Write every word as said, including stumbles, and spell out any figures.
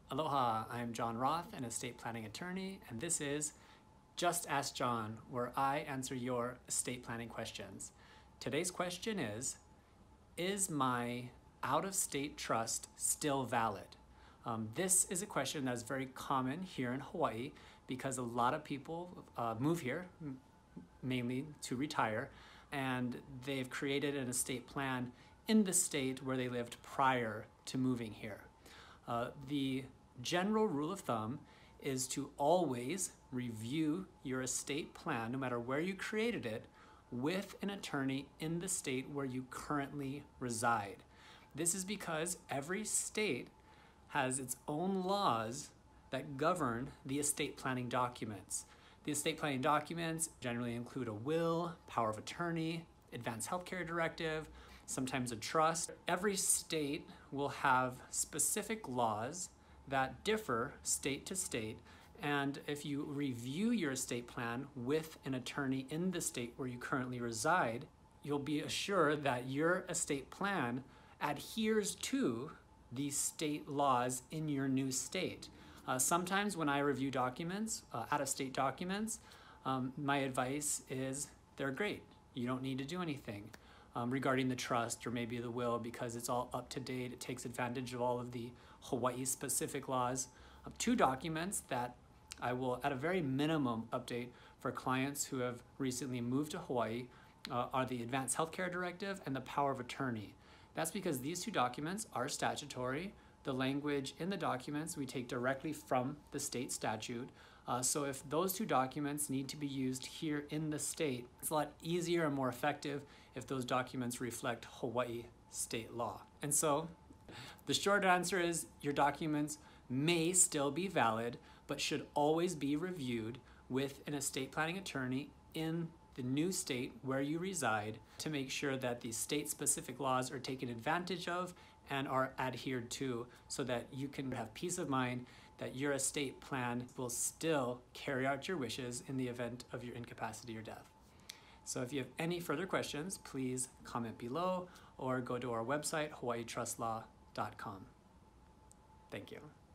Aloha, I'm John Roth, an estate planning attorney, and this is Just Ask John, where I answer your estate planning questions. Today's question is, is my out-of-state trust still valid? Um, this is a question that's very common here in Hawaii because a lot of people uh, move here, mainly to retire, and they've created an estate plan in the state where they lived prior to moving here. Uh, the general rule of thumb is to always review your estate plan, no matter where you created it, with an attorney in the state where you currently reside. This is because every state has its own laws that govern the estate planning documents. The estate planning documents generally include a will, power of attorney, advanced healthcare directive, sometimes a trust. Every state will have specific laws that differ state to state, and if you review your estate plan with an attorney in the state where you currently reside, you'll be assured that your estate plan adheres to the state laws in your new state. Uh, sometimes when I review documents, uh, out-of-state documents, um, my advice is they're great. You don't need to do anything um, regarding the trust or maybe the will because it's all up to date. It takes advantage of all of the Hawaii-specific laws. Uh, two documents that I will, at a very minimum, update for clients who have recently moved to Hawaii uh, are the Advanced Healthcare Directive and the Power of Attorney. That's because these two documents are statutory. The language in the documents we take directly from the state statute. Uh, so if those two documents need to be used here in the state, it's a lot easier and more effective if those documents reflect Hawaii state law. And so the short answer is your documents may still be valid, but should always be reviewed with an estate planning attorney in the new state where you reside to make sure that the state-specific laws are taken advantage of and are adhered to so that you can have peace of mind that your estate plan will still carry out your wishes in the event of your incapacity or death. So if you have any further questions, please comment below or go to our website, hawaii trust law dot com. Thank you.